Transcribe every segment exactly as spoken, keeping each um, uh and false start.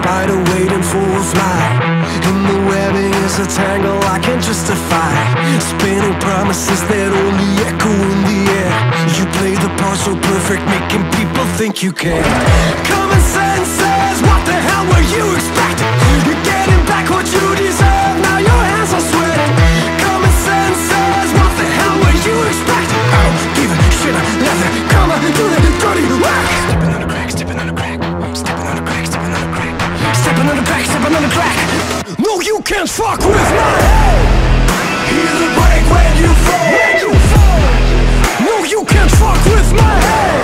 spider waiting for a fly. And the webbing is a tangle I can't justify. Spinning promises that only echo in the air. You play the part so perfect, making people think you can. Common sense says, what the hell were you expecting? You're getting back what you deserve, now your hands are sweating. Common sense says, what the hell were you expecting? I don't give a shit, I let it come on, do the dirty work. Stepping on a crack, stepping on a crack. Stepping on a crack, stepping on a crack. Stepping on a crack, stepping on a crack. No, you can't fuck with my head. Hear the break when you fall. When you fall. No, you can't fuck with my head.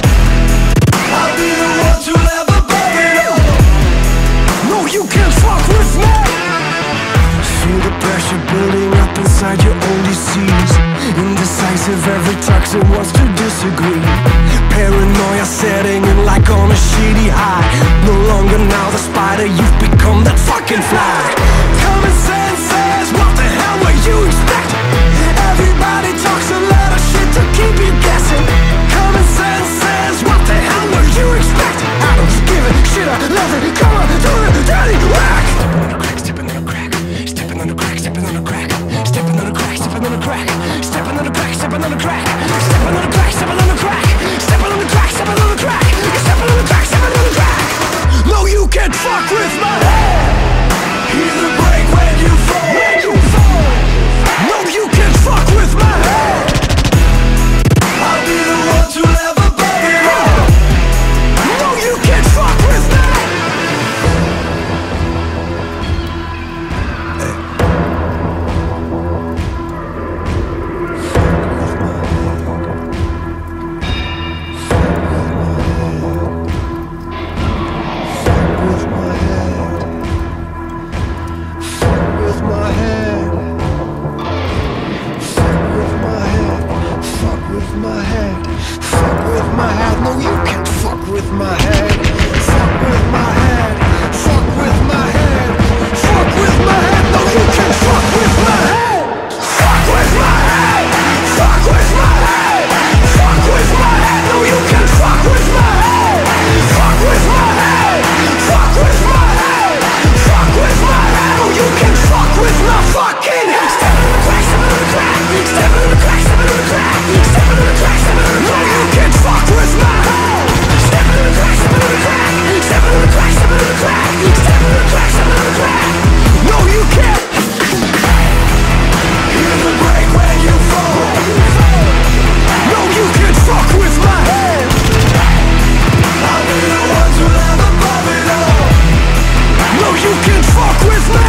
I'll be the one to never burn it all. No, you can't fuck with me. Feel the pressure building up inside your own disease. Indecisive, every toxin wants to disagree. Paranoia setting in like on a shitty high. No longer now the spider, you've become that fucking fly. Common sense says, what the hell were you expecting? Everybody talks a lot of shit to keep you guessing. Common sense says, what the hell were you expecting? I don't give a shit, I love it, come on, do the dirty work. Stepping on a crack, stepping on a crack, stepping on a crack. Stepping on a crack, stepping on a crack. Stepping on a crack, stepping on a crack. Stepping on a crack, stepping on a crack. Stepping on a crack, stepping on a crack. Stepping on a crack, stepping on a crack. No, you can't fuck with my head. Hear the break when you fall. When you fall. No, you can't fuck with my head. I'll be the one to never burn it all. No, you can't fuck with me. Fuck with me!